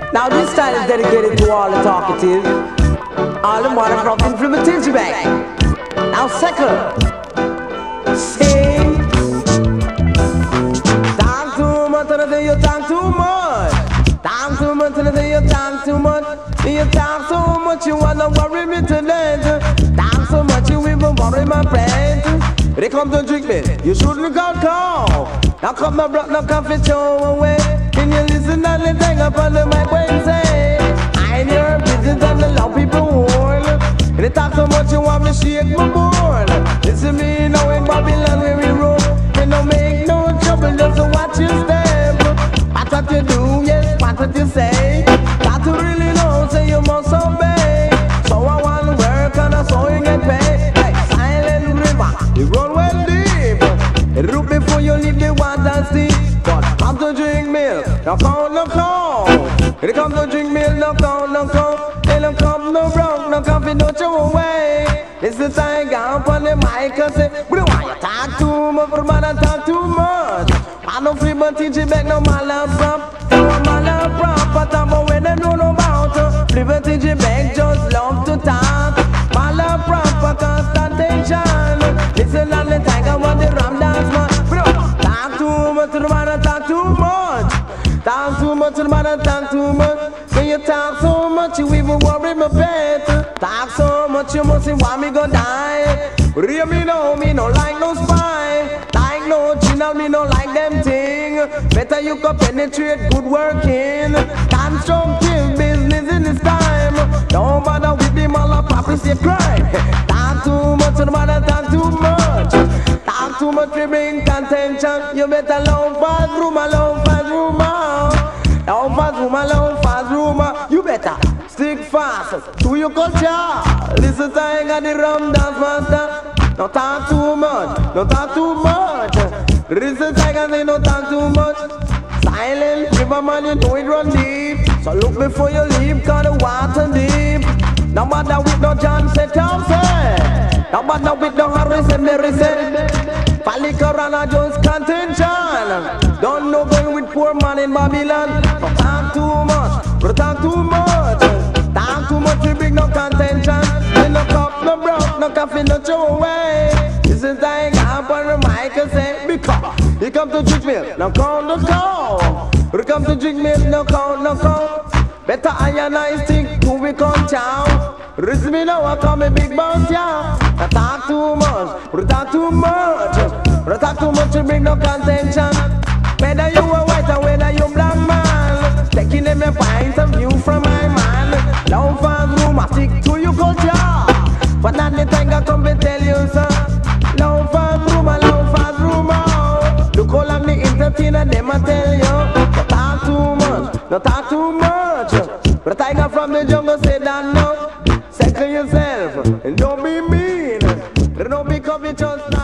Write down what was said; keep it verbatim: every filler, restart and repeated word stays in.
Now this style is dedicated to all the talkative, all the motherfucking from the tingy bag. Now second, sing. Talk too much and I say you talk too much. Talk too much and I say you talk too much. You talk so much you wanna worry me tonight. Talk so much you even worry my friends. They come to drink me, you shouldn't go call. Now come my brother, no coffee show away. Can you listen to the thing up on the mic when say I'm your business and the love people warn. They talk so much you want me shake my board. Listen me now in Babylon where we roll. We don't make no trouble just to watch you step. What what you do, yes, what what you say. Got to really know, say you must obey. So I want to work and I saw you get paid. Like silent river, you run well deep. Root before you leave the water steep. But come to drink milk, no count, no count. They come to drink milk, no count, no count. They don't come, no brown, no coffee, don't you away. It's the time, go up on the mic and say, we don't want you talk too much, but man, talk too much. I don't feel but teach you back, no malaprop. So I'm malaprop, but I'm aware they don't know about. Flip and teach you back, just love to talk. Malaprop, a constant tension. Listen on the time, I want the ram dance, man. Talk too much, the man, talk too much. Talk too much, the man, talk too much. When you talk so much, you even worry my pet. Talk so much, you must want me go die. Real me know, me no like no spy. Like no channel, me no like them thing. Better you go penetrate good working. Constructive business in this time. Don't bother with the malaprop, it's a crime. Talk too much, the man, talk too much. Talk too much, we bring contention. You better long fast rumor, long fast rumor. Long fast rumor, long fast rumor. You better stick fast to your culture. Listen to I got the rum dance master. Don't talk too much, don't talk too much. Listen to I got no talk too much. Silent, river man, you know it run deep. So look before you leave, cause the water deep. No matter with no John said Thompson. No matter with no Harris and Mary said. Palikarana Jones contention. Don't know going with poor man in Babylon. Don't talk too much, don't talk too much. Talk too much, we bring no contention. In no cup, no broke, no coffee, no throw away. This is like up on the mic and say, because you come to drink milk, no count, no count. You come to drink milk, no count, no count. Better iron I stick to we come chow. Risk me now, I call me big boss, yeah. I talk too much, we talk too much. We talk too much, we bring no contention. Whether you a white or whether you black man, taking them a point of view from my man. Long fast room, I stick to your culture. But not the time I come and tell you, sir. Long fast room, a long fast room. Look all of the entertainer, them I tell you. Don't talk too much, don't talk too much. But a tiger from the jungle said that no. Second yourself, and don't be mean. Don't be covetous.